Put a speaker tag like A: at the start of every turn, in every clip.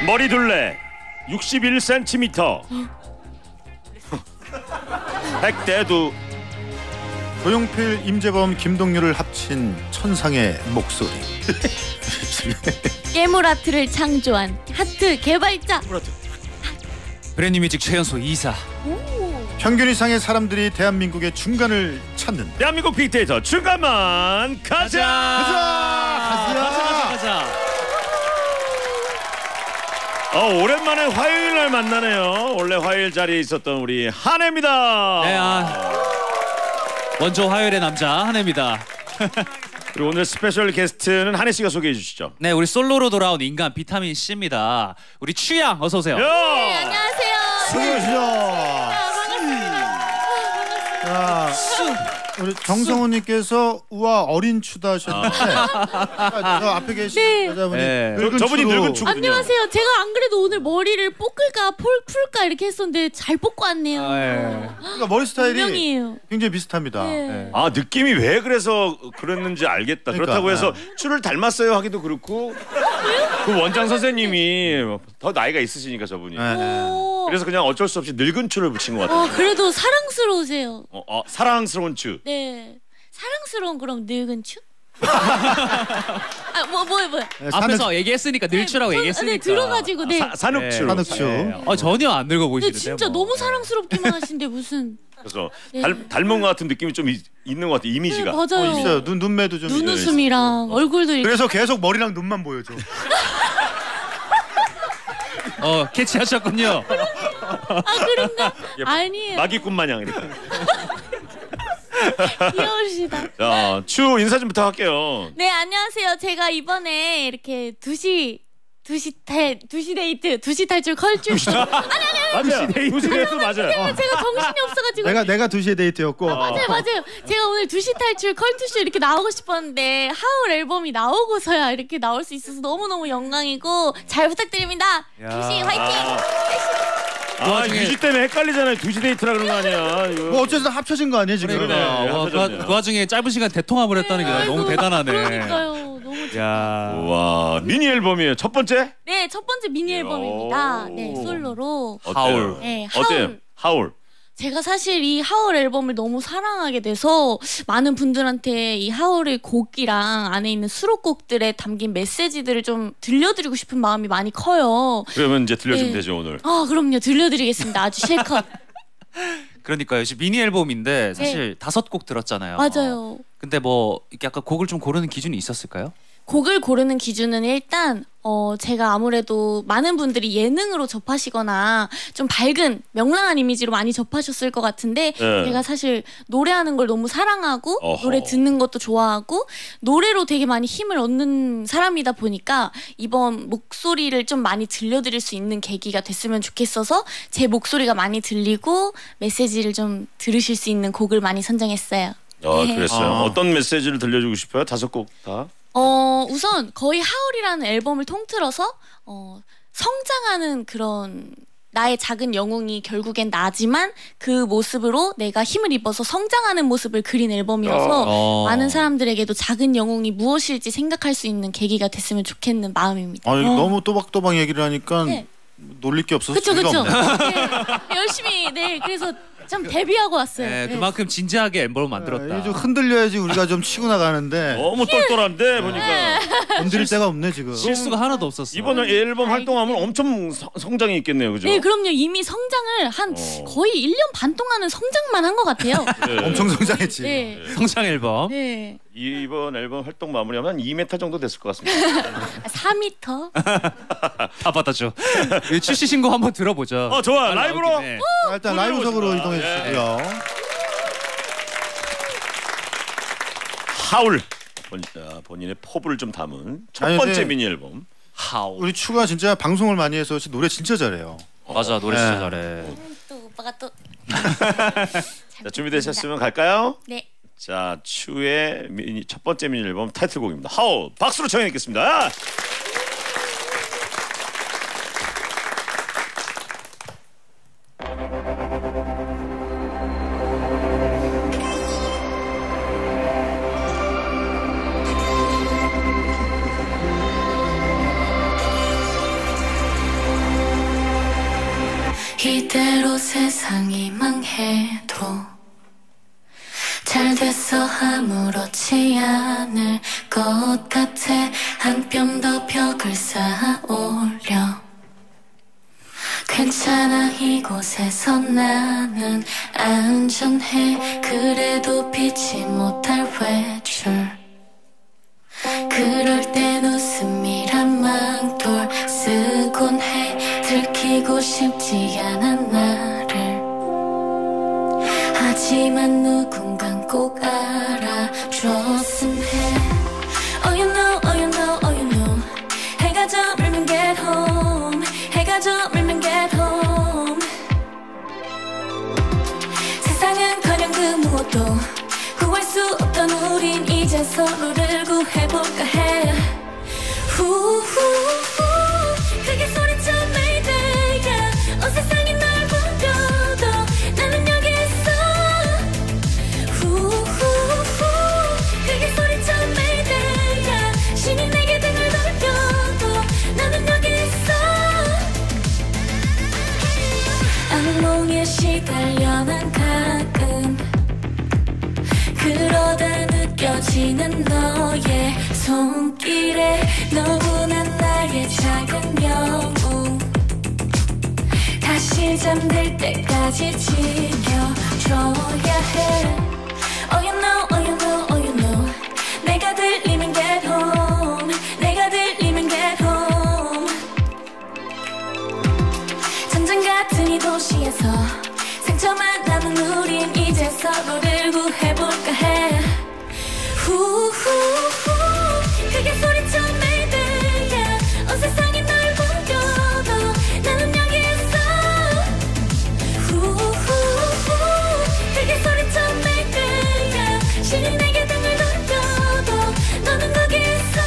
A: 머리 둘레 61cm. 백대두.
B: 조용필, 임재범, 김동률을 합친 천상의 목소리.
C: 깨물 하트를 창조한 하트 개발자.
D: 브랜드 뮤직 최연소 이사.
B: 평균 이상의 사람들이 대한민국의 중간을 찾는
A: 대한민국 빅데이터 중간만 가자.
D: 가자.
A: 오랜만에 화요일 날 만나네요. 원래 화요일 자리에 있었던 우리 한혜입니다.
D: 네, 먼저 화요일의 남자 한혜입니다.
A: 그리고 오늘 스페셜 게스트는 한혜 씨가 소개해 주시죠.
D: 네, 우리 솔로로 돌아온 인간 비타민 C입니다. 우리 추양 어서 오세요.
C: 네, 안녕하세요.
B: 반갑습니다. 우리 정성훈님께서 우와 어린 추다 하셨는데 저 앞에 계신 여자분이
A: 저분이 늙은 추거든요.
C: 안녕하세요. 제가 안 그래도 오늘 머리를 볶을까 풀까 이렇게 했었는데 잘 뽑고 왔네요.
B: 그러니까 머리 스타일이
C: 분명이에요.
B: 굉장히 비슷합니다.
C: 네.
A: 느낌이 왜 그래서 그랬는지 알겠다. 그렇다고 해서 추를 닮았어요 하기도 그렇고 그 원장 선생님이 더 나이가 있으시니까 저분이. 그래서 그냥 어쩔 수 없이 늙은 추를 붙인 것 같아요.
C: 그래도 사랑스러우세요.
A: 사랑스러운 추.
C: 네. 사랑스러운 그럼 늙은 추? 뭐예요?
D: 앞에서 얘기했으니까 늙추라고 얘기했으니까.
C: 네, 들어가지고 네.
A: 산흑추.
D: 산흑추. 전혀 안 늙어 보이시는데.
C: 진짜 너무 사랑스럽기만 하신데 무슨.
A: 그래서 닮은 것 같은 느낌이 좀 있는 것 같아. 이미지가.
C: 네, 맞아요.
B: 있어요. 눈매도 좀.
C: 눈웃음이랑 얼굴도 이렇게.
B: 그래서 계속 머리랑 눈만 보여줘.
D: 캐치하셨군요.
C: 그런가? 아니에요.
A: 마기꾼 마냥 이렇게.
C: 귀여우시다.
A: 자, 추 인사 좀 부탁할게요.
C: 네, 안녕하세요. 제가 이번에 이렇게 2시 데이트, 2시 탈출 컬출.
A: 맞아요. 2시 데이트 맞아요.
C: 제가 정신이 없어가지고.
B: 내가 2시에 데이트였고.
C: 맞아요. 제가 오늘 2시 탈출 컬투쇼 이렇게 나오고 싶었는데 하울 앨범이 나오고서야 이렇게 나올 수 있어서 너무너무 영광이고 잘 부탁드립니다. 2시 화이팅!
A: 유지 때문에 헷갈리잖아요. 2시 데이트라 그런 거 아니야.
B: 뭐 어쨌든 합쳐진 거 아니에요 지금?
D: 그 와중에 짧은 시간 대통합을 했다는 게 너무 대단하네.
C: 그러니까요. 너무
D: 야.
A: 와, 미니 앨범이에요. 첫 번째?
C: 네, 첫 번째 미니 앨범입니다. 네, 솔로로.
A: 하울.
C: 네,
A: 어때요? 하울.
C: 제가 사실 이 하울 앨범을 너무 사랑하게 돼서 많은 분들한테 이 하울의 곡이랑 안에 있는 수록곡들에 담긴 메시지들을 좀 들려드리고 싶은 마음이 많이 커요.
A: 그러면 이제 들려주면 되죠 오늘.
C: 그럼요. 들려드리겠습니다. 아주 실컷.
D: 그러니까요. 미니 앨범인데 사실 5곡 들었잖아요.
C: 맞아요.
D: 근데 뭐 이렇게 약간 곡을 좀 고르는 기준이 있었을까요?
C: 곡을 고르는 기준은 일단 제가 아무래도 많은 분들이 예능으로 접하시거나 좀 밝은 명랑한 이미지로 많이 접하셨을 것 같은데 제가 사실 노래하는 걸 너무 사랑하고 노래 듣는 것도 좋아하고 노래로 되게 많이 힘을 얻는 사람이다 보니까 이번 목소리를 좀 많이 들려드릴 수 있는 계기가 됐으면 좋겠어서 제 목소리가 많이 들리고 메시지를 좀 들으실 수 있는 곡을 많이 선정했어요.
A: 그랬어요. 어떤 메시지를 들려주고 싶어요? 5곡 다?
C: 우선 거의 하울이라는 앨범을 통틀어서 성장하는 그런 나의 작은 영웅이 결국엔 나지만 그 모습으로 내가 힘을 입어서 성장하는 모습을 그린 앨범이어서 많은 사람들에게도 작은 영웅이 무엇일지 생각할 수 있는 계기가 됐으면 좋겠는 마음입니다.
B: 너무 또박또박 얘기를 하니까 놀릴 게 없어서
C: 그쵸. 네, 열심히 그래서 좀 데뷔하고 왔어요.
D: 네, 그만큼 진지하게 앨범을 만들었다.
B: 좀 흔들려야지 우리가 좀 치고 나가는데
A: 너무 똘똘한데 보니까
B: 건드릴 데가 없네 지금.
D: 실수가 하나도 없었어.
A: 이번 앨범 활동하면 엄청 성장이 있겠네요, 그죠?
C: 네, 그럼요. 이미 성장을 한 거의 1년 반 동안은 성장만 한 것 같아요.
B: 엄청 성장했지.
C: 네.
D: 성장 앨범.
C: 네.
A: 이번 앨범 활동 마무리하면 한 2m 정도 됐을 것 같습니다.
C: 4m?
D: 다 받아줘. 출시 신곡 한번 들어보죠.
A: 좋아. 라이브로.
B: 일단 라이브석으로 이동해 주시고요.
A: 하울. 본인의 포부를 좀 담은 첫 번째 미니 앨범.
D: 하울.
B: 우리 추가 진짜 방송을 많이 해서 노래 진짜 잘해요.
D: 맞아, 노래 진짜 잘해.
C: 또 오빠가 또.
A: 자, 준비되셨으면 갈까요?
C: 네.
A: 자, 추의 첫 번째 미니 앨범 타이틀곡입니다. 하울. 박수로 청해 듣겠습니다.
C: 때로 세상이 망해도 잘 돼서 아무렇지 않을 것 같아. 한 뼘 더 벽을 쌓아 올려. 괜찮아 이곳에서 나는 안전해. 그래도 피치 못할 외출. 그럴 땐 웃음이란 망돌 쓰곤 해. 들키고 싶지 않은 나를. 하지만 누군간 꼭 알아줬음 해. Oh you know, oh you know, oh you know. 해가 저물면 get home. 해가 저물면 get home. 세상은커녕 그 무엇도 구할 수 없던 우린 이제 서로를 구해볼까 해. 후후후 크게 소리쳐 Mayday. 온 세상이 널 숨겨도 나는 여기 있어. 후후후 크게 소리쳐 Mayday. 신이 내게 등을 돌려도 나는 여기 있어. 악몽에 시달려 난 가끔. 그러다 느껴지는 너의 손길에 너무난 나의 작은 영웅. 다시 잠들 때까지 지켜줘야 해. Oh you know, oh you know, oh you know. 내가 들리면 get home. 내가 들리면 get home. 전쟁 같은 이 도시에서 상처만 남은 우린 이제 서로를 구해볼까 해. 후후후 크게 소리쳐 Mayday. 온 세상이 널 숨겨도 나는 여기 있어. 후후후 크게 소리쳐 Mayday. 신이 내게 등을 돌려도 너는 거기 있어.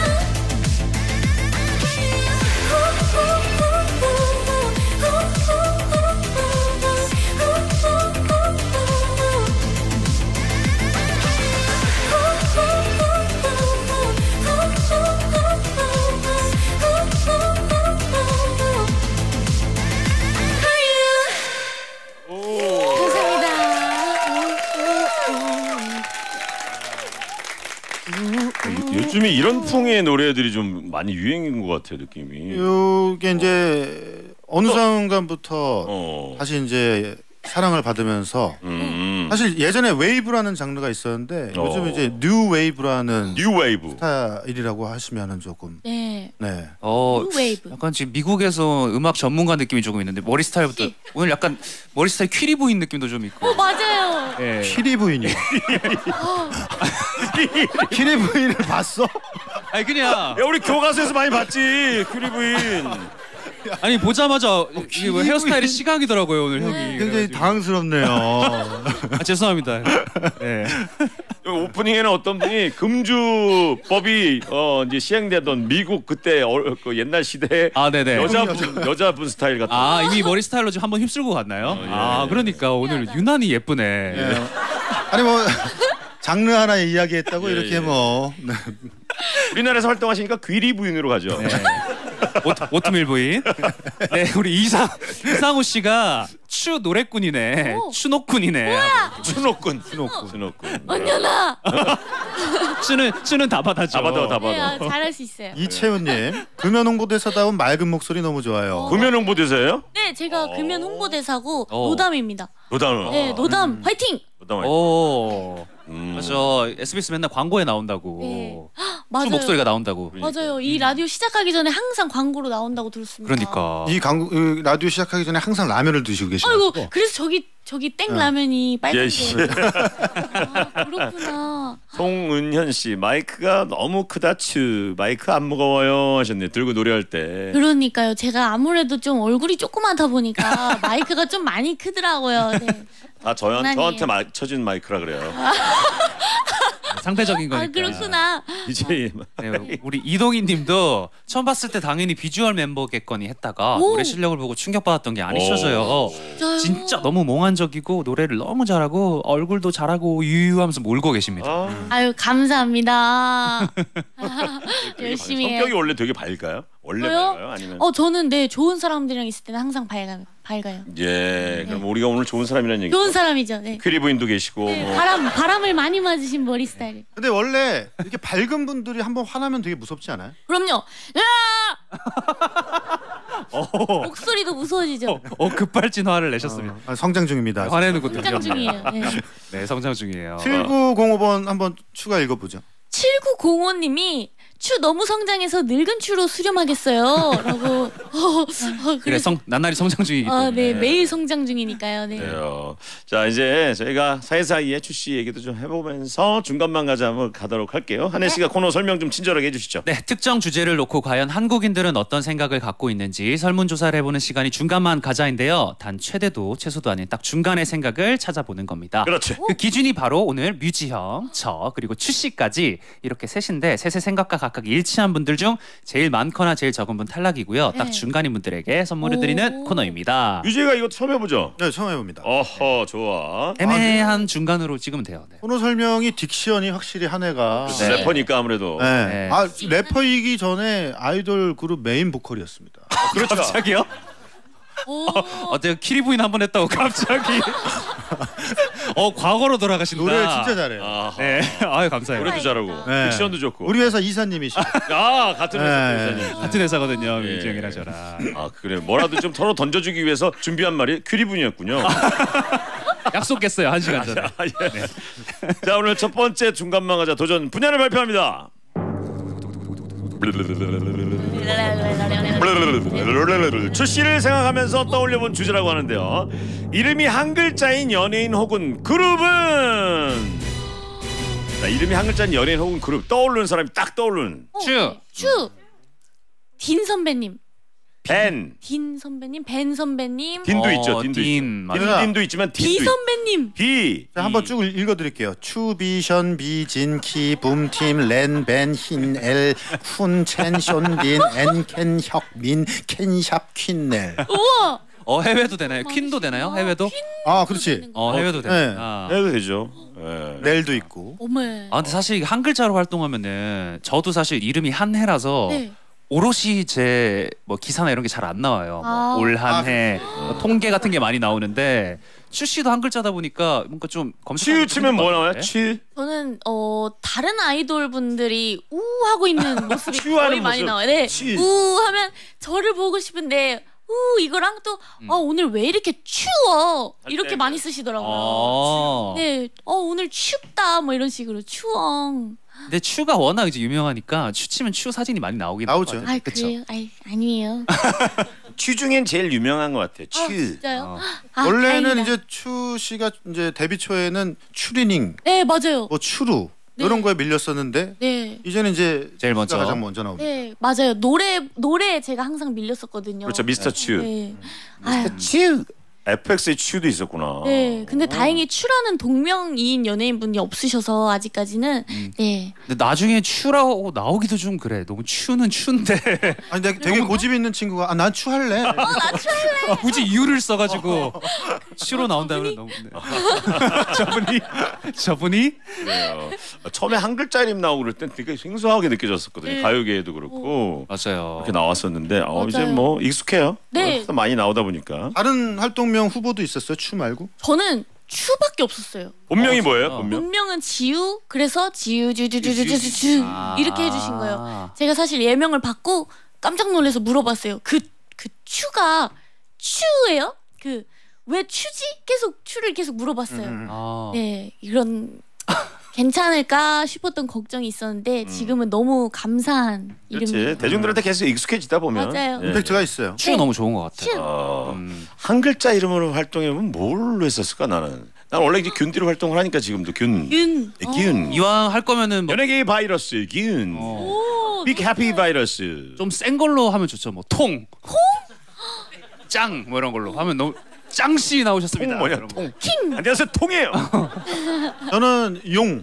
A: 요즘에 이런 풍의 노래들이 좀 많이 유행인 것 같아요, 느낌이.
B: 이게 이제 어느 순간부터 다시 이제 사랑을 받으면서 사실 예전에 웨이브라는 장르가 있었는데 요즘 이제 뉴 웨이브라는
A: 뉴 웨이브
B: 스타일이라고 하시면은 조금
C: 네.
B: 네.
C: 뉴 웨이브.
D: 약간 지금 미국에서 음악 전문가 느낌이 조금 있는데 머리 스타일부터 오늘 약간 머리 스타일 퀴리 부인 느낌도 좀 있고.
C: 맞아요.
D: 예.
B: 키리 부인이요. 키리 부인을 봤어?
D: 아니 그냥
A: 야, 우리 교과서에서 많이 봤지, 큐리 부인.
D: 아니 보자마자 이게 뭐 헤어스타일이 시각이더라고요 오늘 형이.
B: 굉장히
D: 그래가지고.
B: 당황스럽네요.
D: 아, 죄송합니다. 네.
A: 오프닝에는 어떤 분이 금주법이 이제 시행되던 미국 그때 그 옛날 시대의
D: 아 네네.
A: 여자분 스타일 같은.
D: 아 이미 머리 스타일로 지금 한번 휩쓸고 갔나요?
A: 예.
D: 아 그러니까 오늘 유난히 예쁘네.
B: 네. 아니 뭐 장르 하나 이야기했다고
A: 예,
B: 이렇게
A: 예.
B: 뭐 네.
A: 우리나라에서 활동하시니까 귀리 부인으로 가죠.
D: 네. 오트밀 부인. 네 우리 이상우 씨가 추 노래꾼이네.
C: 오.
D: 추노꾼이네.
A: 추노꾼.
C: 언녀나.
D: 추는 다 받아줘.
A: 다 받아.
C: 네, 잘할 수 있어요.
B: 이채훈님 금연 홍보대사다운 맑은 목소리 너무 좋아요.
A: 금연 홍보대사예요?
C: 네, 제가 금연 홍보대사고
D: 어.
C: 노담입니다.
A: 노담.
C: 네, 노담 화이팅.
A: 노담.
D: 오. 맞아. SBS 맨날 광고에 나온다고.
C: 네.
D: 추
C: 맞아요.
D: 목소리가 나온다고.
C: 맞아요. 이 라디오 시작하기 전에 항상 광고로 나온다고 들었습니다.
D: 그러니까.
B: 이 라디오 시작하기 전에 항상 라면을 드시고 계시고.
C: 아이고, 그래서 저기 땡 라면이 빨간색. 아, 그렇구나.
A: 송은현 씨 마이크가 너무 크다 추. 마이크 안 무거워요 하셨네. 들고 노래할 때.
C: 그러니까요. 제가 아무래도 좀 얼굴이 조그맣다 보니까 마이크가 좀 많이 크더라고요. 네.
A: 다 저한테 쳐진 마이크라 그래요.
D: 상대적인 거니까.
C: 아, 그렇구나.
A: 이제
D: 네, 우리 이동희님도 처음 봤을 때 당연히 비주얼 멤버겠거니 했다가
C: 오.
D: 노래 실력을 보고 충격받았던 게 아니셔서요.
C: 진짜요?
D: 진짜 너무 몽환적이고 노래를 너무 잘하고 얼굴도 잘하고 유유하면서 몰고 계십니다.
C: 아유, 감사합니다. 열심히 해요.
A: 성격이 원래 되게 밝아요? 원래
C: 저요?
A: 밝아요? 아니면?
C: 저는 네 좋은 사람들이랑 있을 때는 항상 밝아요.
A: 예, 그럼 우리가 오늘 좋은 사람이라는 얘기.
C: 좋은 사람이죠. 네.
A: 퀴리 부인도 계시고.
C: 네,
A: 뭐.
C: 바람을 많이 맞으신 머리 스타일.
B: 근데 원래 이렇게 밝은 분들이 한번 화나면 되게 무섭지 않아요?
C: 그럼요. 목소리도 무서워지죠.
D: 급발진 화를 내셨습니다.
B: 성장 중입니다.
D: 화내는 것도
C: 성장 중이에요. 네.
D: 네, 성장 중이에요.
B: 7905번 한번 추가 읽어보죠.
C: 7905님이 추 너무 성장해서 늙은 추로 수렴하겠어요. 라고.
D: 그래 나날이 성장 중이기 때문에.
C: 네, 매일 성장 중이니까요. 네.
A: 그래요. 자 이제 저희가 사이사이에 추씨 얘기도 좀 해보면서 중간만 가자 한번 가도록 할게요. 한혜 씨가 코너 설명 좀 친절하게 해주시죠.
D: 네, 특정 주제를 놓고 과연 한국인들은 어떤 생각을 갖고 있는지 설문조사를 해보는 시간이 중간만 가자인데요. 단 최대도 최소도 아닌 딱 중간의 생각을 찾아보는 겁니다.
A: 그렇지.
D: 그 기준이 바로 오늘 뮤지 형, 저 그리고 추 씨까지 이렇게 셋인데 셋의 생각과 각각 일치한 분들 중 제일 많거나 제일 적은 분 탈락이고요. 딱
C: 네.
D: 중간인 분들에게 선물을 드리는 코너입니다.
A: 유재가 이것도 처음 해보죠?
B: 네, 처음 해봅니다.
A: 어허 좋아.
D: 애매한 중간으로 찍으면 돼요. 네.
B: 코너 설명이 딕션이 확실히 한 해가.
A: 네. 래퍼니까 아무래도.
B: 네.
D: 네.
B: 래퍼이기 전에 아이돌 그룹 메인 보컬이었습니다.
A: 그렇죠.
D: 갑자기요? 내가 키리 부인 한 번 했다고 갑자기. 과거로 돌아가신다.
B: 노래 진짜 잘해요.
A: 아하.
D: 네, 아유 감사해요.
A: 노래도 잘하고
B: 네.
A: 딕션도 좋고.
B: 우리 회사 이사님이시죠.
A: 같은 회사
B: 네.
A: 회사님.
D: 같은 회사거든요.
A: 예.
D: 민정이라 저라.
A: 그래 뭐라도 좀 서로 던져주기 위해서 준비한 말이 퀴리 분이었군요.
D: 약속했어요 1시간 전에.
A: 예. 자 오늘 첫 번째 중간만 가자 도전 분야를 발표합니다. 출시를 생각하면서 떠올려본 주제라고 하는데요. 이름이 한 글자인 연예인 혹은 그룹은 자, 이름이 한 글자인 연예인 혹은 그룹 떠오르는 사람이 딱 떠오르는
C: 추. 딘 선배님.
A: 벤
C: 딘 선배님, 벤 선배님,
A: 딘도 있죠. 딘도
D: 딘,
A: 있죠.
D: 맞아요.
A: 딘도 있지만
C: 비
A: 딘도
C: 선배님.
A: 비
B: 자, 한번 쭉 읽어드릴게요. 추, 비션, 비진, 키, 붐팀, 렌, 벤, 흰, 엘, 쿤, 첸, 숀딘, 엔, 켄, 혁, 민, 켄샵, 퀸넬.
C: 우와.
D: 해외도 되나요? 퀸도 되나요? 해외도?
B: 아, 그렇지.
D: 해외도 돼.
B: 네.
A: 해도 되죠. 예.
B: 넬도 있고.
C: 어머.
D: 근데 사실 한 글자로 활동하면은 저도 사실 이름이 한해라서
C: 네.
D: 오롯이 제 뭐 기사나 이런 게 잘 안 나와요. 올 한 해 통계 같은 게 많이 나오는데 추 씨도 한 글자다 보니까 뭔가 좀
A: 치유 치면 뭐 나와요? 치
C: 저는 다른 아이돌 분들이 우 하고 있는 모습이
A: 추하는
C: 거의 많이
A: 모습.
C: 나와요. 네.
A: 치.
C: 우 하면 저를 보고 싶은데 이거랑 또 오늘 왜 이렇게 추워 이렇게
A: 때.
C: 많이 쓰시더라고요.
D: 네.
C: 네. 오늘 춥다 뭐 이런 식으로 추엉.
D: 근데 추가 워낙 이제 유명하니까 추 치면 추 사진이 많이 나오긴
B: 나오죠.
D: 하거든요.
C: 아 그래요? 아니에요.
A: 취 중엔 제일 유명한 것 같아요. 취.
C: 진짜요?
B: 원래는
C: 다행이다.
B: 이제 추 씨가 이제 데뷔 초에는 추리닝,
C: 네 맞아요.
B: 뭐 추루
C: 네.
B: 이런 거에 밀렸었는데
C: 네.
B: 이제는 이제
D: 제일 먼저.
B: 추가 가장 먼저 나옵니다.
C: 네 맞아요. 노래 제가 항상 밀렸었거든요.
A: 그렇죠. 미스터 츄.
C: 네. 아유.
A: 츄. FX의 츄도 있었구나.
C: 네, 근데 다행히 추라는 동명이인 연예인분이 없으셔서 아직까지는 네.
D: 근데 나중에 추라고 나오기도 좀 그래. 너무 추는 추인데
B: 아니 근데 되게 고집 있는 친구가 난 추 할래.
C: 나 추할래.
D: 굳이 이유를 써가지고 추로 나온다면 너무. 저분이
A: 그래요. 처음에 한 글자 이름 나오고 그럴 땐 되게 생소하게 느껴졌었거든요.
C: 네.
A: 가요계에도 그렇고
D: 맞아요.
A: 이렇게 나왔었는데 이제
C: 맞아요.
A: 뭐 익숙해요.
C: 네.
A: 많이 나오다 보니까.
B: 다른 활동명 후보도 있었어요. 추 말고?
C: 저는 추밖에 없었어요.
A: 본명이 뭐예요?
D: 진짜?
A: 본명?
C: 본명은 지우. 그래서 지우주주주주주 이렇게 해주신 거예요. 제가 사실 예명을 받고 깜짝 놀라서 물어봤어요. 그 추가 추예요? 그 왜 추지? 계속 추를 계속 물어봤어요. 네, 이런 괜찮을까 싶었던 걱정이 있었는데 지금은 너무 감사한
A: 그렇지.
C: 이름이에요.
A: 대중들한테 계속 익숙해지다 보면.
C: 맞아요.
A: 예.
B: 임팩트가 있어요.
D: 추가 너무 좋은 것 같아.
C: 추.
A: 한 글자 이름으로 활동해보면 뭘로 했었을까 나는. 난 원래 이제 균띠로 활동을 하니까 지금도 균.
C: 윤.
A: 네, 균.
D: 이왕 할 거면은 뭐
A: 연예계 바이러스 균.
C: 오,
A: 빅 해피 바이러스.
D: 좀 센 걸로 하면 좋죠. 뭐 통, 짱, 뭐 이런 걸로 하면 너무 짱씨 나오셨습니다.
A: 통 뭐냐
D: 여러분.
A: 통. 안녕하세요 통이에요.
B: 저는 용.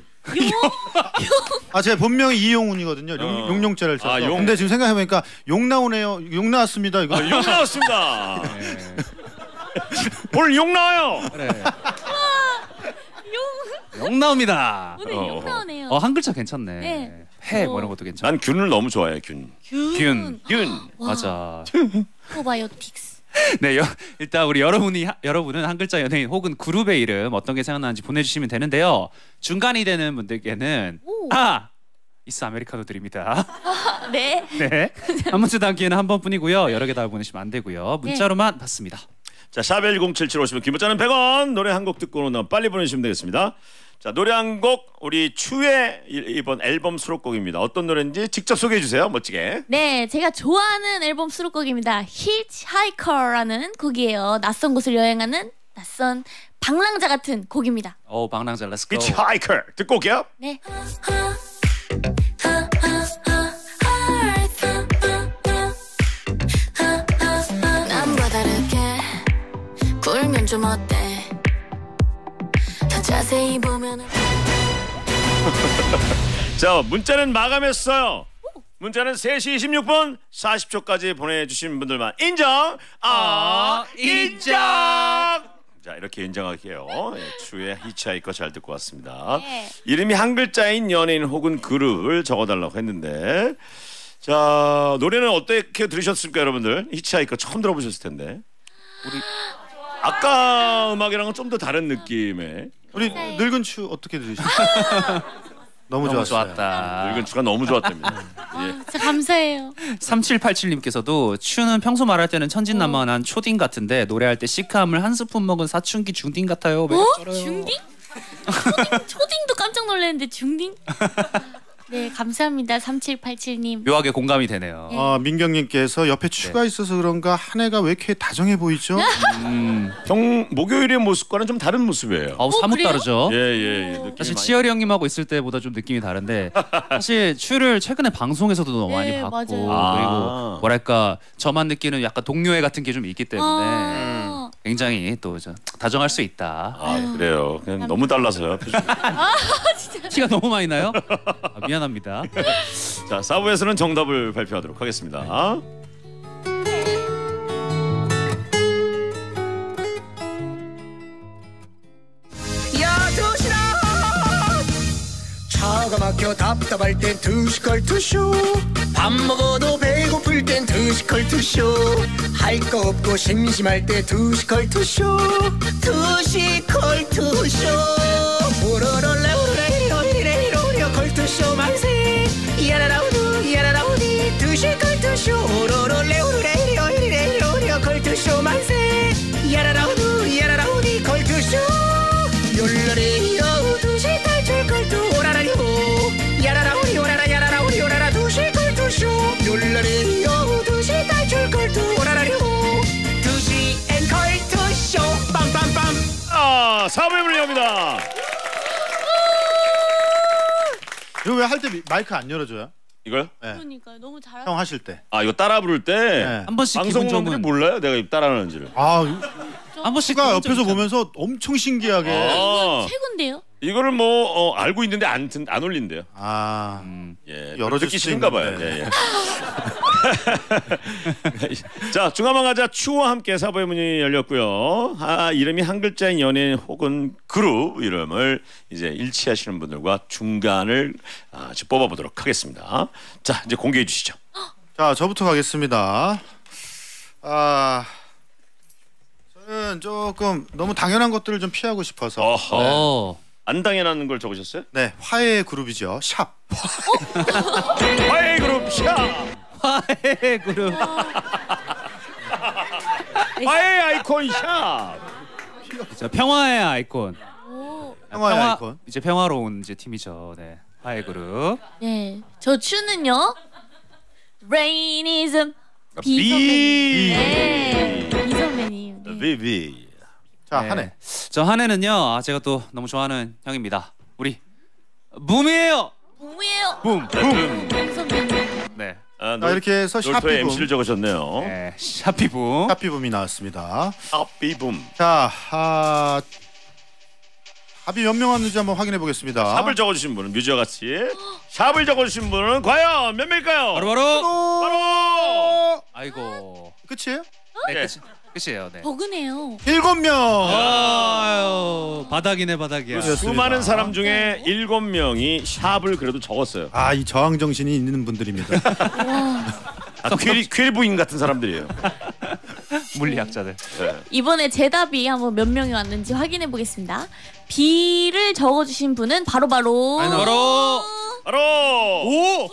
B: 제 본명이 이용훈이거든요. 용용자를 써서.
A: 용.
B: 근데 지금 생각해보니까 용 나오네요. 용 나왔습니다. 이거.
A: 용 나왔습니다. 오늘 용 나와요.
D: 그래. 영 나옵니다.
C: 오늘 영 나오네요.
D: 한 글자 괜찮네.
C: 네.
D: 해 뭐 이런 것도 괜찮아.
A: 난 균을 너무 좋아해. 균.
C: 균.
D: 맞아.
C: 프로바이오틱스.
D: 네, 일단 우리 여러분은 한 글자 연예인 혹은 그룹의 이름 어떤 게 생각나는지 보내주시면 되는데요. 중간이 되는 분들께는 이스 아메리카노 드립니다.
C: 네.
D: 네. 한 문자 담기에는 한 번뿐이고요. 여러 개 다 보내시면 안 되고요. 문자로만 받습니다.
A: 자, 샵 1077 오시면 긴 문자는 100원. 노래 한 곡 듣고는 빨리 보내주시면 되겠습니다. 자, 노래 한 곡 우리 추의 이번 앨범 수록곡입니다. 어떤 노래인지 직접 소개해 주세요. 멋지게.
C: 네, 제가 좋아하는 앨범 수록곡입니다. Hitchhiker라는 곡이에요. 낯선 곳을 여행하는 낯선 방랑자 같은 곡입니다.
D: 방랑자 렛츠 고.
A: Hitchhiker 듣고 올게요.
C: 네.
E: 남과 다르게 굴면 좀 어때? 더 자세히 보면
A: 자, 문자는 마감했어요. 문자는 3시 26분 40초까지 보내주신 분들만 인정. 인정. 자, 이렇게 인정할게요. 네, 추의 히치하이커 잘 듣고 왔습니다.
C: 네.
A: 이름이 한 글자인 연예인 혹은 그룹을 적어달라고 했는데, 자, 노래는 어떻게 들으셨을까요, 여러분들? 히치하이커 처음 들어보셨을 텐데. 우리 아까 음악이랑은 좀 더 다른 느낌의.
B: 우리 늙은 추 어떻게 들으셨어요? 너무
D: 좋았다.
A: 늙은 추가 너무 좋았답니다. 예.
C: 진짜 감사해요.
D: 3787님께서도 추는 평소 말할 때는 천진난만한 초딩 같은데 노래할 때 시크함을 한 스푼 먹은 사춘기 중딩 같아요.
C: 중딩? 초딩도 깜짝 놀랐는데 중딩? 네, 감사합니다. 3787님.
D: 묘하게 공감이 되네요.
B: 민경님께서 옆에 추가 있어서 그런가 한 해가 왜 이렇게 다정해 보이죠?
A: 목요일의 모습과는 좀 다른 모습이에요.
D: 사뭇
C: 그래요?
D: 다르죠.
A: 예.
D: 사실 치열이 형님하고 있을 때보다 좀 느낌이 다른데 사실 추를 최근에 방송에서도 너무 많이
C: 네,
D: 봤고
C: 맞아요.
D: 그리고 뭐랄까 저만 느끼는 약간 동료애 같은 게 좀 있기 때문에 굉장히 또 다정할 수 있다.
A: 그래요. 그냥 너무 달라서요.
D: 티가 너무 많이 나요? 미안합니다.
A: 자, 4부에서는 정답을 발표하도록 하겠습니다.
F: 차가 막혀 답답할 땐 투시컬 투쇼. 밥 먹어도 배고플 땐 투시컬 투쇼. 할 거 없고 심심할 때 투시컬 투쇼. 투시컬 투쇼. 오로롤레 오레 이레이로 컬투쇼 만세. 야라라우두 야라라우디 투시컬 투쇼. 오로롤레 오레 이레이로 컬투쇼 만세. 야라라우두 야라라우디 컬투쇼. 욜라리 두시 탈출 컬투 오라라리호. 야라라우리 오라라 야라라우리 오라라 두시 컬투쇼. 욜라리 두시 탈출 컬투 오라라리호. 두시 앤 컬투쇼 빰빰빰.
A: 4부에 물려옵니다.
B: 이거 왜 할 때 마이크 안 열어줘요?
A: 이거요?
B: 네.
C: 그러니까요. 너무 잘하시죠.
B: 형 하실 때.
A: 이거 따라 부를 때
B: 네.
D: 한 번씩 기분
A: 방송분들이
D: 좋으면
A: 몰라요? 내가 따라하는지를.
D: 한 번씩
B: 추가 옆에서 보면서 엄청 신기하게.
C: 최고인데요?
A: 이거를 뭐 알고 있는데 안 올린대요. 예,
B: 열어줄
A: 듣기
B: 수
A: 싫은가 봐요.
B: 있는데.
A: 예. 자, 중화만 가자 추와 함께 4부의 문이 열렸고요. 이름이 한 글자인 연예인 혹은 그룹 이름을 이제 일치하시는 분들과 중간을 뽑아보도록 하겠습니다. 자, 이제 공개해 주시죠.
B: 자, 저부터 가겠습니다. 저는 조금 너무 당연한 것들을 좀 피하고 싶어서.
A: 안 당연한 걸 적으셨어요?
B: 네, 화해의 그룹이죠. 샵.
A: 화해 그룹 샵.
D: 화해 그룹.
A: 화해 아이콘 샵.
D: 그렇죠. 평화의 아이콘.
B: 평화의 아이콘.
D: 이제 평화로운 이제 팀이죠. 네. 화해 그룹.
C: 네, 저 추는요. 레이니즘
A: 비.
C: 네, 비 선배님. 네.
A: 비비.
B: 자,
D: 네.
B: 한해.
D: 저 한해는요. 제가 또 너무 좋아하는 형입니다. 우리 붐이에요.
C: 붐이에요.
D: 붐.
C: 붐 선배님.
D: 네.
B: 자, 이렇게 해서
A: 놀토의
B: 샤피붐.
A: MC를 적으셨네요.
D: 네. 샤피붐.
B: 샤피붐이 나왔습니다.
A: 샤피붐.
B: 자, 답이 몇 명 왔는지 한번 확인해 보겠습니다.
A: 샵을 적어주신 분은 뮤지와 같이 샵을 적어주신 분은 과연 몇 명일까요?
D: 바로.
A: 바로
D: 아이고.
B: 끝이에요?
D: 네.
A: 네.
D: 끝이에요. 네.
C: 버그네요.
B: 7명.
D: 아유, 바닥이네 바닥이야.
A: 수많은 사람 중에 7명이 샵을 그래도 적었어요.
B: 아, 이 저항 정신이 있는 분들입니다.
A: 퀴리 부인 같은 사람들이에요.
D: 물리학자들.
A: 네.
C: 이번에 제 답이 한번 몇 명이 왔는지 확인해 보겠습니다. B를 적어주신 분은 바로
D: 바로
A: 오!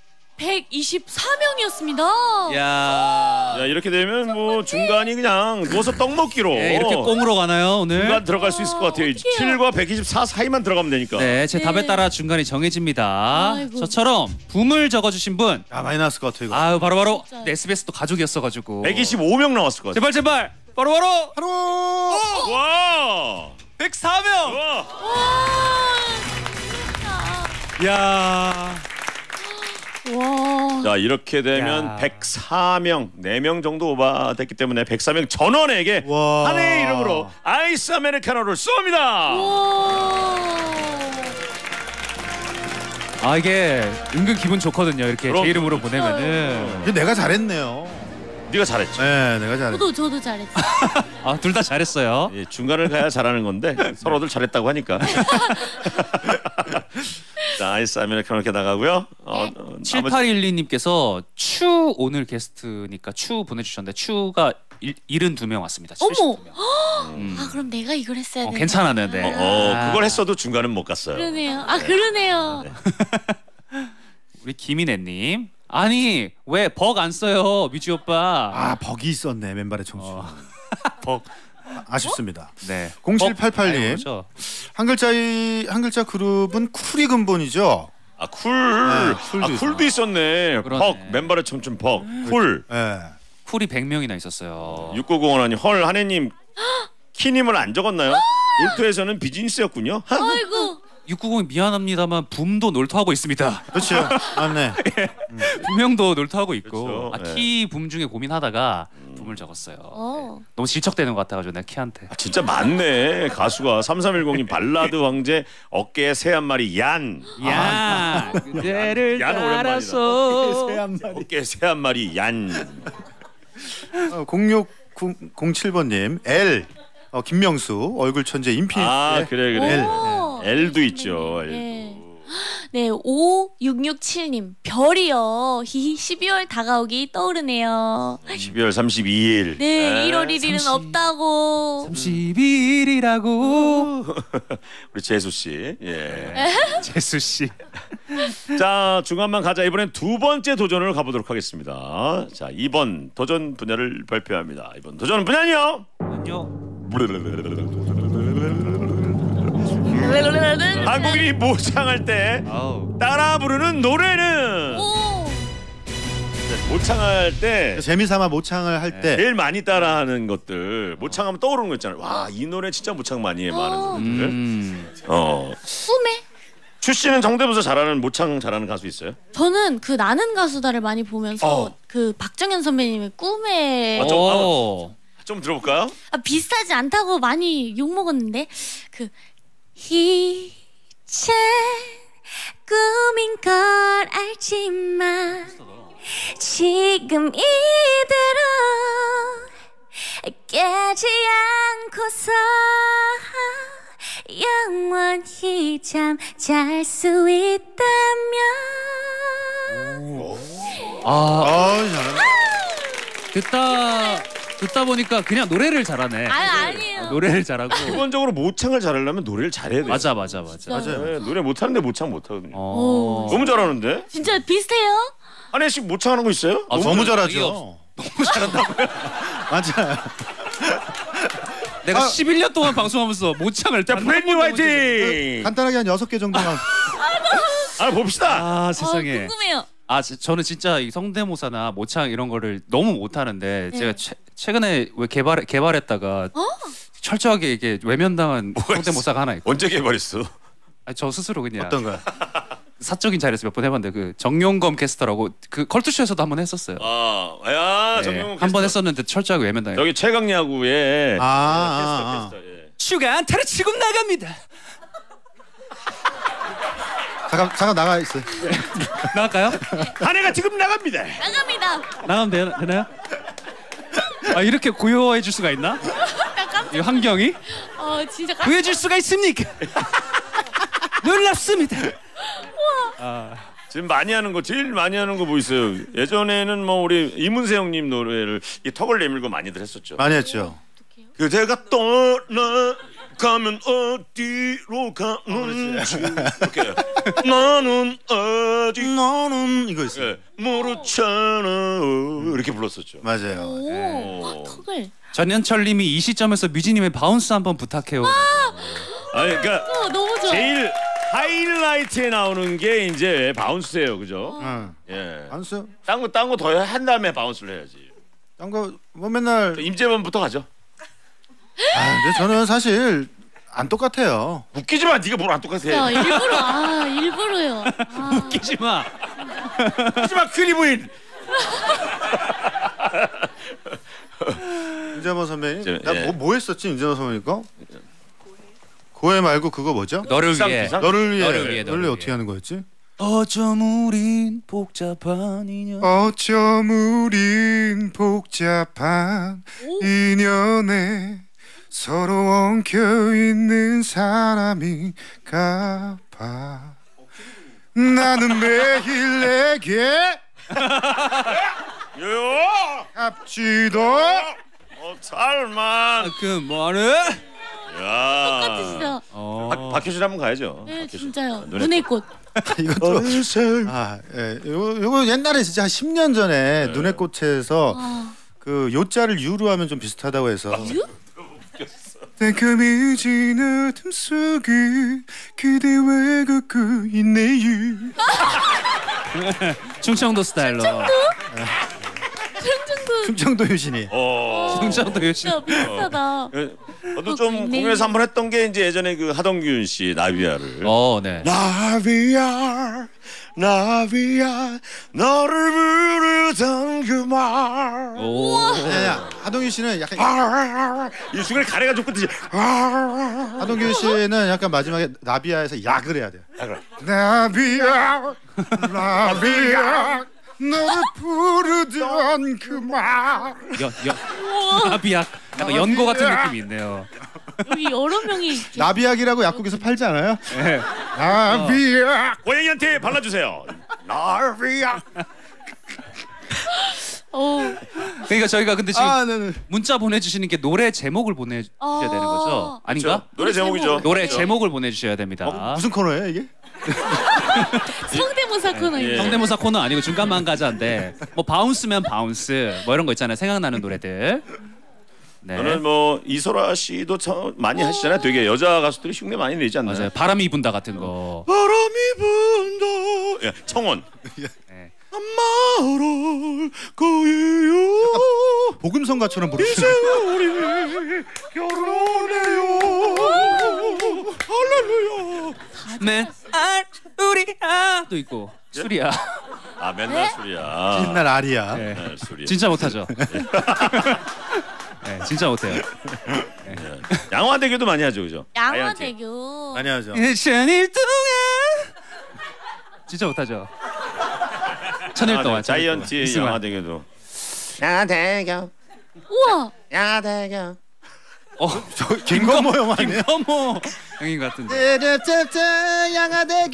C: 124명이었습니다.
D: 야.
A: 야, 이렇게 되면 뭐 중간이 그냥 누워서 떡 먹기로
D: 네, 이렇게 꽁으로 가나요 오늘?
A: 중간 들어갈 수 있을 것 같아요. 7과 124 사이만 들어가면 되니까.
D: 네, 제 답에 따라 중간이 정해집니다.
C: 아이고.
D: 저처럼 붐을 적어주신 분.
B: 아, 많이 나왔을 것 같아 이거.
D: 아유 바로
C: 진짜요.
D: SBS도 가족이었어가지고.
A: 125명 나왔을 것 같아요.
D: 제발 바로
A: 와!
D: 104명.
A: 와!
D: 야.
C: 와.
A: 자, 이렇게 되면
D: 야.
A: 104명, 4명 정도 오바됐기 때문에 104명 전원에게
B: 와.
A: 한 해의 이름으로 아이스 아메리카노를 쏩니다.
D: 아 이게 은근 기분 좋거든요. 이렇게
A: 그럼.
D: 제 이름으로 보내면은.
B: 이게 내가 잘했네요.
A: 네가 잘했지.
B: 네, 내가 잘했어.
C: 저도 잘했어요.
D: 아 둘 다 잘했어요.
A: 예, 중간을 가야 잘하는 건데 서로들 잘했다고 하니까. 자, 아이스 아메리카노 이렇게 나가고요.
D: 7812님께서 추 오늘 게스트니까 추 보내주셨는데 추가 72명 왔습니다.
C: 어머.
D: 72명.
C: 아 그럼 내가 이걸 했어야 돼.
D: 괜찮았는데.
A: 그걸 했어도 중간은 못 갔어요.
C: 그러네요. 아 그러네요.
D: 우리 김인혜님. 아니 왜 벅 안 써요 뮤지 오빠.
B: 아, 벅이 있었네 맨발의 청춘.
D: 벅.
B: 아쉽습니다.
D: 네.
B: 0788님.
D: 그렇죠.
B: 한 글자 그룹은 쿨이 근본이죠.
A: 아, 쿨.
B: 쿨도
A: 아, 쿨도 있었네.
D: 그러네.
A: 벅, 맨발의 청춘 벅. 쿨.
B: 네.
D: 쿨이 100명이나 있었어요.
A: 6901님, 헐, 한혜님 키님을 안 적었나요? 놀토에서는 비즈니스였군요.
C: 아이고.
D: 690 미안합니다만 붐도 놀토하고 있습니다.
B: 그렇죠. 맞네.
D: 분명도 놀토하고 있고.
A: 그렇죠. 네.
D: 키 붐 중에 고민하다가 붐을 적었어요.
C: 어.
D: 너무 질척대는 것 같아가지고 내 키한테.
A: 아, 진짜 많네. 가수가 3310님 발라드 황제 어깨에 새 한 마리 얀.
D: 야, 그대를
A: 얀 오랜만이다.
D: 따라서.
A: 어깨에 새 한 마리 얀.
B: 0607번님 L 김명수 얼굴 천재 인피니트.
A: 아, 그래.
C: 오.
A: L도 있죠. L도.
C: 네. 네, 5667님 별이요. 히히 12월 다가오기 떠오르네요.
A: 12월 32일.
C: 네, 1월 1일은
D: 30.
C: 없다고.
D: 31일이라고.
A: 우리 재수 씨. 예.
D: 재수 씨.
A: 자, 중간만 가자. 이번엔 두 번째 도전을 가보도록 하겠습니다. 자, 2번 도전 분야를 발표합니다. 이번 도전 분야는요.
D: 안녕.
A: 한국인이 모창할 때
D: 아우.
A: 따라 부르는 노래는
C: 오.
A: 모창할 때
B: 재미삼아 모창을 할 때
A: 제일 많이 따라하는 것들 모창하면 떠오르는 거 있잖아요. 와, 이 노래 진짜 모창 많이 해 많은 분들.
C: 꿈에?
A: 추 씨는 정대부서 잘하는 모창 잘하는 가수 있어요?
C: 저는 그 나는 가수다를 많이 보면서 그 박정현 선배님의 꿈에
D: 오.
A: 좀 들어볼까요?
C: 비슷하지 않다고 많이 욕 먹었는데 그 이제 꿈인 걸 알지만 지금 이대로 깨지 않고서 영원히 잠잘 수 있다면
B: 잘한다.
D: 듣다 보니까 그냥 노래를 잘하네.
C: 아니에요.
D: 노래를 잘하고.
A: 기본적으로 모창을 잘하려면 노래를 잘해야 돼요.
D: 맞아.
B: 맞아요.
A: 네, 노래 못하는데 모창 못하거든요.
D: 어.
A: 너무 잘하는데?
C: 진짜 비슷해요?
A: 한 해씩 모창하는 거 있어요?
D: 아,
B: 너무
D: 저는
B: 잘하죠. 너무 잘한다고요? 맞아요.
D: 내가 11년 동안 방송하면서 모창을
A: 자, 브랜뉴 화이팅!
B: 간단하게 한 6개 정도만.
A: 봅시다.
D: 아 세상에.
C: 궁금해요.
D: 저는 진짜 이 성대모사나 모창 이런 거를 너무 못하는데 제가 최근에 왜 개발했다가 철저하게 이게 외면당한 성대모사가 하나 있고.
A: 언제 개발했어?
D: 저 스스로 그냥
B: 어떤 거야?
D: 사적인 자리에서 몇 번 해봤는데 그 정용검 캐스터라고 그 컬투쇼에서도 한번 했었어요.
A: 정용
D: 한번 했었는데 철저하게 외면당해.
A: 여기 최강야구에
B: 아.
A: 캐스터. 예.
D: 슈가 안타를 치고 나갑니다.
B: 잠깐 나가 있어.
D: 나갈까요?
A: 한 해가 지금 나갑니다.
C: 나갑니다.
D: 나가면 되나요? 아 이렇게 고요해질 수가 있나? 이 환경이?
C: 진짜
D: 고요해질 수가 있습니까? 놀랍습니다.
A: 지금 많이 하는 거 제일 많이 하는 거 뭐 있어요? 예전에는 뭐 우리 이문세 형님 노래를 이 턱을 내밀고 많이들 했었죠.
B: 많이 했죠.
A: 그대가 떠나가면 어디로 가는지 이렇게 나는 아직
B: 너는 이거 있어요.
A: 예, 모르잖아 이렇게 불렀었죠.
B: 맞아요.
C: 턱을.
D: 전현철님이 이 시점에서 뮤지님의 바운스 한번 부탁해요.
A: 아니 그러니까
C: 너무 좋아.
A: 제일 하이라이트에 나오는 게 이제 바운스예요, 그죠? 예.
B: 바운스?
A: 딴 거 더 한 다음에 바운스를 해야지.
B: 딴 거 뭐 맨날.
A: 임재범부터 가죠.
B: 근데 저는 사실 안 똑같아요.
A: 웃기지 마, 네가 뭘 안 똑같아.
C: 일부러요.
D: 웃기지 마.
A: 웃기지 마, 크리부인.
B: 윤재범 선배님,
A: 예.
B: 나 뭐 했었지 윤재범 선배님 거? 고해 말고 그거 뭐죠?
D: 너를
A: 비상,
D: 위해.
A: 비상?
B: 너를 위해.
D: 너를 위해,
B: 원래 어떻게 하는 거였지?
D: 어쩜 우린 복잡한 인연.
B: 어쩜 우린 복잡한 인연에 서로 엉켜 있는 사람인가 봐. 나는 매일 내게 합지도
A: 살만.
D: 그 뭐하는?
A: 야.
C: 똑같으시다.
A: 박효신 한번 가야죠.
C: 네,
A: 박효신.
C: 진짜요.
A: 눈의
C: 눈의 꽃.
B: 이것도 요거 옛날에 진짜 한 10년 전에 눈의 꽃에서 그 요자를 유로 하면 좀 비슷하다고 해서 새까매진 어둠 속에 그대와 걷고 있네요.
D: 충청도 스타일로.
B: 충청도 유신이.
D: 충청도 요신.
C: 진짜 비슷하다.
A: 저도 좀 공연에서 한번 했던 게 이제 예전에 그 하동균 씨 나비야를.
D: 네.
A: 나비야 나비야 너를 부르던 그 말.
B: 하동균 씨는 약간
A: 이 중간에 가래가 끝이지.
B: 하동균 씨는 약간 마지막에 나비야에서 약을 해야 돼요. 나비야 나비야 너를 부르던 그 말.
D: 나비약. 약간 연고 같은 느낌이 있네요.
C: 여기 여러 명이
B: 나비약이라고 약국에서 팔지 않아요?
D: 네.
B: 나비약.
A: 고양이한테 발라주세요. 나비야.
D: 그러니까 저희가 근데 지금
B: 네네.
D: 문자 보내주시는 게 노래 제목을 보내주셔야 되는 거죠? 아닌가?
A: 노래 제목이죠.
D: 노래 제목을 보내주셔야 됩니다.
B: 무슨 코너예요 이게?
C: 성대모사 코너.
D: 성대모사 코너 아니고 중간만 가자인데 뭐 바운스면 바운스 뭐 이런 거 있잖아요. 생각나는 노래들. 네.
A: 저는 뭐 이소라 씨도 많이 하시잖아요. 되게 여자 가수들이 흉내 많이 내지 않나요?
D: 맞아요. 바람이 분다 같은 거.
A: 바람이 분다. 예, 청원.
D: 네.
A: 말할 거예요.
B: 복음성가처럼
A: 이제
B: 부르시는.
A: 우리 결혼해요. 할렐루야.
D: 맨 우리 도 있고 술이야.
A: 맨날 술이야.
B: 옛날 아리야.
D: 네.
A: 맨날 술이야.
D: 진짜 못하죠. 네, 진짜 못해요.
A: 양화대교도 많이 하죠, 그죠?
C: 양화대교.
B: 많이 하죠.
D: 천일 동안 진짜 못하죠. 천일 동안.
A: 자이언티의
D: 이승환.
A: 양화대교도. 양화대교.
C: 우와.
A: 양화대교.
B: 김건모 형 아니에요?
D: 김건모 형인 것 같은데.
B: 양화대교.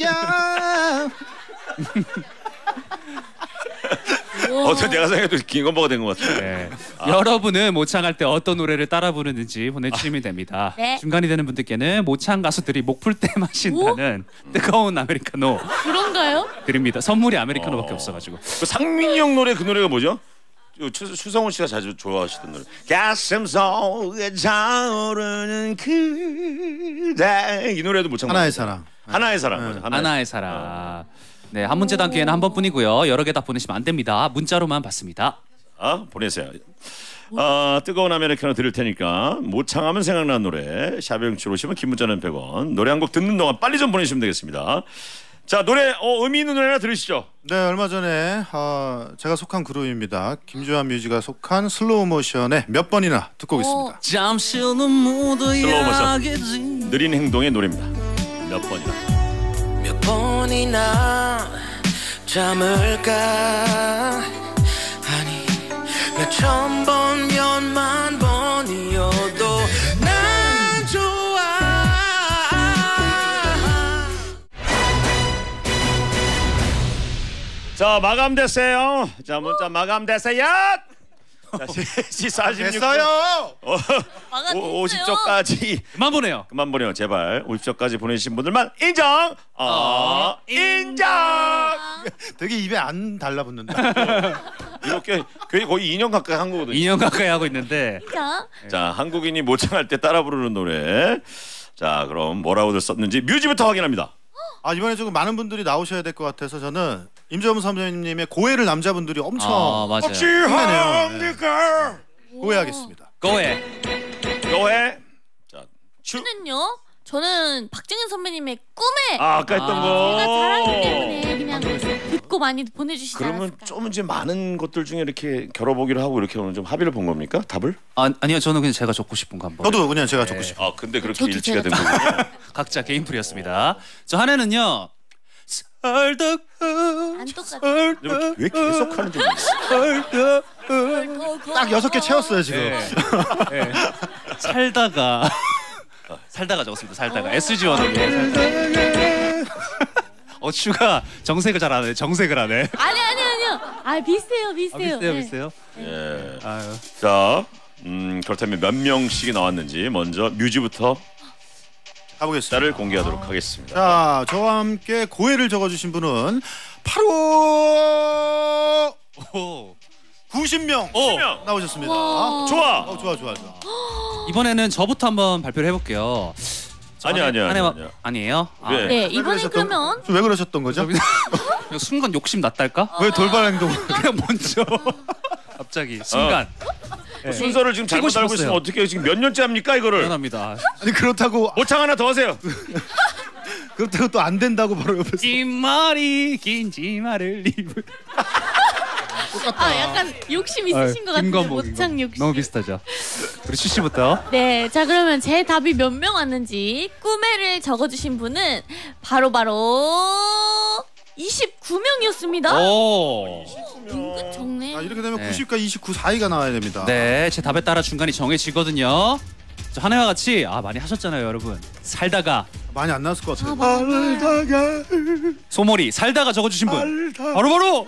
A: 어떻게 내가 생각해도 김건모가 된 것 같아.
D: 네. 여러분은 모창할 때 어떤 노래를 따라 부르는지 보내주시면 됩니다.
C: 네.
D: 중간이 되는 분들께는 모창 가수들이 목 풀 때 마신다는 뜨거운 아메리카노
C: 그런가요?
D: 드립니다. 선물이 아메리카노밖에 없어가지고.
A: 그 상민이 형 노래 그 노래가 뭐죠? 추성훈 씨가 자주 좋아하시던 노래. 가슴 속에 차오르는 그대. 이 노래도 못 참고.
B: 하나의 사랑.
A: 하나의 사랑. 맞아.
D: 하나의 사랑. 네, 한 문제 단계에는 한 번뿐이고요. 여러 개 다 보내시면 안 됩니다. 문자로만 받습니다.
A: 보내세요. 뜨거운 아메리카노 들을 테니까 모창하면 생각나는 노래 샤병출 오시면 긴 문자는 100원. 노래 한 곡 듣는 동안 빨리 좀 보내시면 되겠습니다. 자, 노래 의미 있는 노래 하나 들으시죠.
B: 네, 얼마 전에 제가 속한 그룹입니다. 김주환 뮤지가 속한 슬로우 모션의 몇 번이나 듣고 오겠습니다.
D: 잠시는 모두
A: 슬로우 모션 느린 행동의 노래입니다. 몇 번이나.
G: 몇 번이나 잠을 까 아니 몇 천 번면
A: 자 마감됐어요. 자 문자 마감됐어요. 자 3시 46분.
B: 됐어요.
A: 50초까지
D: 그만 보내요.
A: 그만 보내요 제발. 50초까지 보내주신 분들만 인정. 인정.
B: 되게 입에 안 달라붙는다.
A: 이렇게 거의 2년 가까이 한 거거든요.
D: 2년 가까이 하고 있는데.
A: 자 한국인이 모창할 때 따라 부르는 노래. 자 그럼 뭐라고들 썼는지 뮤지부터 확인합니다.
B: 아 이번에 조금 많은 분들이 나오셔야 될 것 같아서 저는 임재범 선배님의 고해를 남자분들이 엄청
D: 맞아요.
A: 어찌합니까?
B: 고해하겠습니다.
D: 고해.
A: 고해. 자
C: 저는요. 저는 박정현 선배님의 꿈에
A: 아까 했던 거.
C: 제가 잘하기 때문에 그냥 듣고 많이 보내주시지
A: 그러면
C: 않았을까.
A: 좀 이제 많은 것들 중에 이렇게 겨뤄보기로 하고 이렇게 오늘 좀 합의를 본 겁니까? 답을?
D: 아니요, 저는 그냥 제가 적고 싶은 거 한번.
B: 저도 그냥 제가 적고 싶어요.
A: 아 근데 그렇게
C: 저도
A: 일치가 된
C: 제가
A: 거군요.
D: 각자 개인 풀이었습니다. 저 하나는요. 살다가
C: 안 똑같아.
A: 왜 계속 하는지 모르겠어요.
B: 딱 6개 채웠어요 지금.
D: 네. 살다가 적었습니다. 살다가 SG1을 위해 살다가. 슈가 정색을 잘 하네. 정색을 하네.
C: 아니요. 아 비슷해요.
D: 비슷해요.
A: 예.
D: 아유.
A: 자, 그렇다면 몇 명씩이 나왔는지 먼저 뮤지부터
B: 가보겠습니다.
A: 숫자를 공개하도록 하겠습니다.
B: 자, 저와 함께 고해를 적어주신 분은 바로 90명 나오셨습니다.
C: 와.
A: 좋아.
B: 좋아.
D: 이번에는 저부터 한번 발표를 해볼게요.
A: 아니에요.
D: 아니에요?
C: 네 이번엔 그러면
B: 왜 그러셨던 거죠?
D: 순간 욕심 났달까?
B: 왜 돌발 행동?
D: 그냥 먼저 갑자기 순간.
A: 순서를 지금 잘못 알고 있으면 어떻게 지금 몇 년째 합니까 이거를?
D: 미안합니다.
B: 아니 그렇다고
A: 모창 하나 더 하세요.
B: 그렇다고 또 안 된다고 바로 옆에서.
D: 긴 치마를 입을.
C: 약간 욕심 있으신 것 같은데 모창 욕심.
D: 너무 비슷하죠. 우리 슈씨부터.
C: 네, 자 그러면 제 답이 몇 명 왔는지 꿈에를 적어주신 분은 바로 29명이었습니다.
D: 오.
C: 은근 적네.
B: 이렇게 되면
D: 네.
B: 90과 29 사이가 나와야 됩니다.
D: 네, 제 답에 따라 중간이 정해지거든요. 저 하나와 같이 많이 하셨잖아요, 여러분. 살다가
B: 많이 안 나왔을 것 같아요.
A: 살다가
D: 소몰이 살다가 적어주신 분. 바로.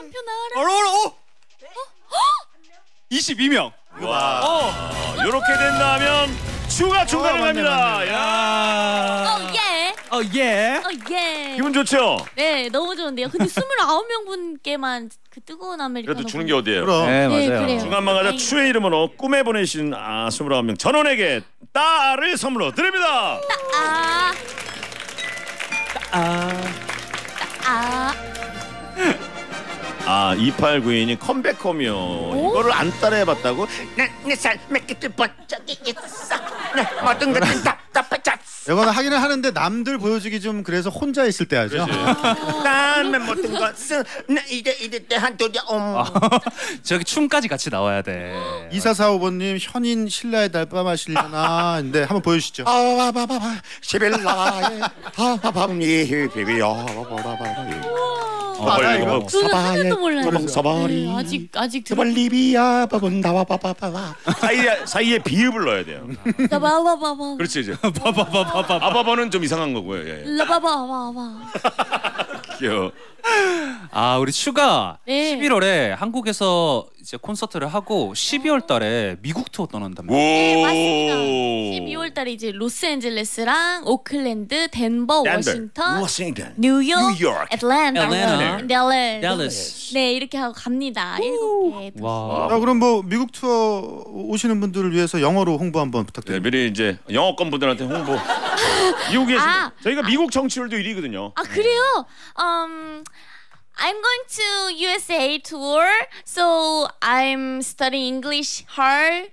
D: 22명.
A: 와. 이렇게 된다면 추가 중간합니다. 야.
D: 예.
A: 기분 좋죠?
C: 네, 너무 좋은데요. 근데 29명 분께만 그 뜨거운 아메리카노.
A: 그래도 주는 게 어디예요?
B: 그럼.
D: 네, 맞아요.
C: 그래요.
A: 중간만 가자 추의 이름으로 꿈에 보내신 29명 전원에게 딸을 선물로 드립니다. 아 2892님 컴백홈이요. 이거를 안 따라해봤다고?
F: 내살 몇 개들 번쩍이 있어 내 모든 것들 답답하자
B: 이거는 하기는 하는데 남들 보여주기 좀 그래서 혼자 있을 때 하죠.
F: 난 모든 것은 내 이래 때 한도려옴
D: 저기 춤까지 같이 나와야 돼.
B: 2445번님 현인 신라의 달밤 하시려나 근데 한번 보여주시죠.
F: 시빌라의 밤이 비비어
C: 그것도 몰라요.
A: 서바리
C: 네, 아직
A: 리비아 바본다와 바바바바 사이에 비읍을 넣어야 돼요.
C: 바바바바바.
A: 그렇지 이제 아바바는 좀 이상한 거고요. 예.
C: 라바바바바.
A: 귀여워.
D: 우리 슈가
C: 네.
D: 11월에 한국에서 이제 콘서트를 하고 12월 달에 미국 투어 떠난답니다.
C: 네, 맞습니다. 12월 달에 이제 로스앤젤레스랑 오클랜드, 덴버, 워싱턴, 뉴욕, 애틀랜타, 댈러스. 네, 이렇게 하고 갑니다. 7개.
D: 와.
B: 그럼 뭐 미국 투어 오시는 분들을 위해서 영어로 홍보 한번
A: 네,
B: 부탁드립니다.
A: 미리 이제 영어권 분들한테 홍보. 미국에 저희가 미국 정치율도 1위거든요.
C: 그래요? I'm going to USA tour, so I'm studying English hard.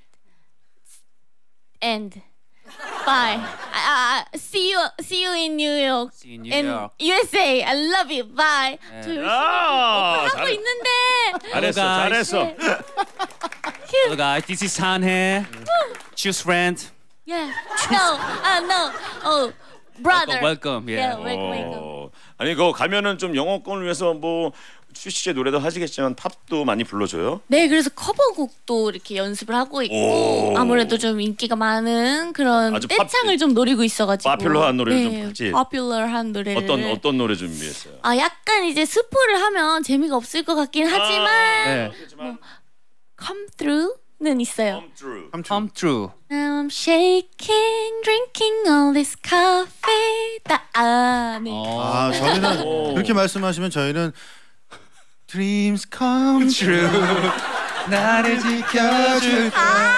C: And bye. See you in New York.
D: See you in New
C: and
D: York.
C: USA. I love you. Bye. 저 열심히 하고 있는데.
A: 잘했어.
D: Hello guys, this is Sanhe. Choose friend.
C: Yeah. No. No. Oh, brother.
D: Welcome. Yeah.
C: welcome.
A: 아니 그거 가면은 좀 영어권을 위해서 뭐 슈씨의 노래도 하시겠지만 팝도 많이 불러줘요.
C: 네, 그래서 커버곡도 이렇게 연습을 하고 있고 아무래도 좀 인기가 많은 그런 떼창을 좀 노리고 있어가지고
A: 파퓰러한 노래를 좀 하지.
C: 파퓰러한 노래를
A: 어떤 노래 준비했어요?
C: 약간 이제 스포를 하면 재미가 없을 것 같긴 하지만 뭐, Come Through는 있어요.
D: Come True.
C: Now I'm shaking, drinking all this coffee. 네.
B: 저희는 그렇게 말씀하시면 저희는 Dreams come true. 나를 지켜줄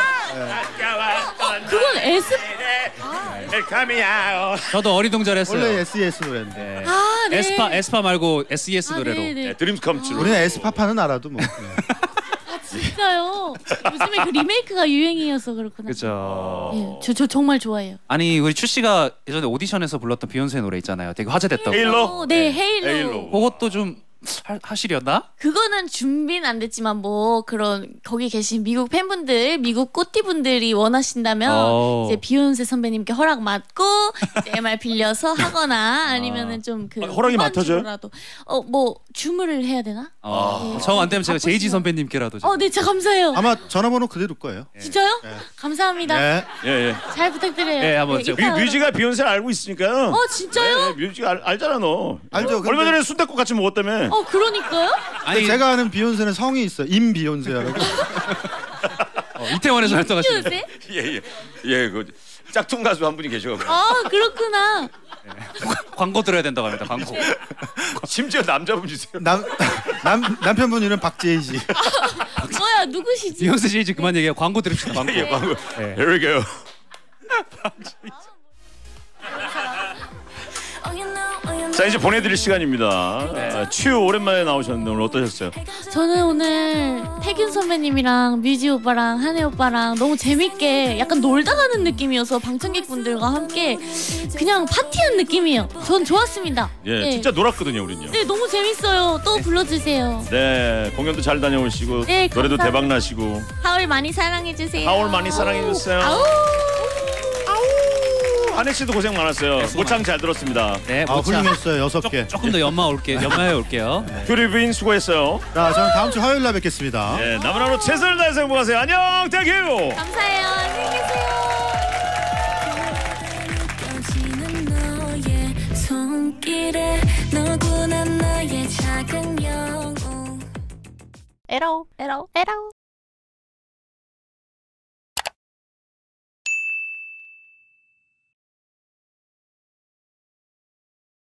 C: 그건 S.
D: 저도 어리둥절했어요.
B: 원래 SES 노래인데.
C: 네.
D: 에스파 말고 SES 노래로.
C: 네.
A: 드림스 컴 트루.
B: 우리는 에스파파는 알아도 뭐.
C: 진짜요? 요즘에 그 리메이크가 유행이어서 그렇구나.
D: 그죠.
C: 네, 저 정말 좋아해요.
D: 아니 우리 추 씨가 예전에 오디션에서 불렀던 비욘세 노래 있잖아요. 되게 화제됐던
A: 헤일로?
C: 네, 헤일로.
D: 그것도 좀 하시려나?
C: 그거는 준비는 안 됐지만 뭐 그런 거기 계신 미국 팬분들, 미국 꼬띠분들이 원하신다면 이제 비욘세 선배님께 허락 받고 MR 빌려서 하거나 아니면은 좀 그
A: 허락이 맡아줘요?
C: 뭐 주문을 해야 되나?
D: 정 안 되면 제가 제이지 선배님께라도.
C: 네, 진짜 감사해요.
B: 아마 전화번호 그대로일 거예요.
C: 진짜요? 감사합니다.
B: 네.
C: 잘 부탁드려요.
D: 네, 한번
A: 뮤지가 비욘세를 알고 있으니까요.
C: 진짜요?
A: 뮤지 알잖아 너.
B: 알죠.
A: 얼마 전에 순댓국 같이 먹었다며.
C: 그러니까요?
B: 아니 제가 아는 비욘세는 성이 있어. 임비욘세라고.
D: 이태원에서 활동하시는.
A: 예, 그 짝퉁 가수 한 분이 계셔가지고.
C: 그렇구나.
D: 광고 들어야 된다고 합니다. 광고.
A: 심지어 남자분이세요.
B: 남편분 이름 박재희지.
C: 뭐야, 누구시지?
D: 비욘세 씨 이제 그만 얘기해. 광고 들읍시다. 광고.
A: 광고. Here we go. 자 이제 보내드릴 시간입니다. 츄 오랜만에 나오셨는데 오늘 어떠셨어요?
C: 저는 오늘 태균 선배님이랑 뮤지 오빠랑 한혜 오빠랑 너무 재밌게 약간 놀다 가는 느낌이어서 방청객분들과 함께 그냥 파티한 느낌이에요. 전 좋았습니다.
A: 예, 진짜 놀았거든요 우리는요.
C: 네, 너무 재밌어요. 또 불러주세요.
A: 네, 공연도 잘 다녀오시고 노래도 대박 나시고.
C: 하울 많이 사랑해주세요.
A: 하울 많이 사랑해주세요.
C: 아우.
A: 한혜 씨도 고생 많았어요. 모창 잘 들었습니다.
D: 네,
B: 훌륭했어요. 6개.
D: 조금 더 연마해 올게요.
A: 큐리빈 수고했어요.
B: 자, 저는 다음 주 화요일 날 뵙겠습니다.
A: 네, 남은 하루 최선을 다해서 행복하세요. 안녕, 땡큐.
C: 감사해요. 안녕히 계세요. 에라오.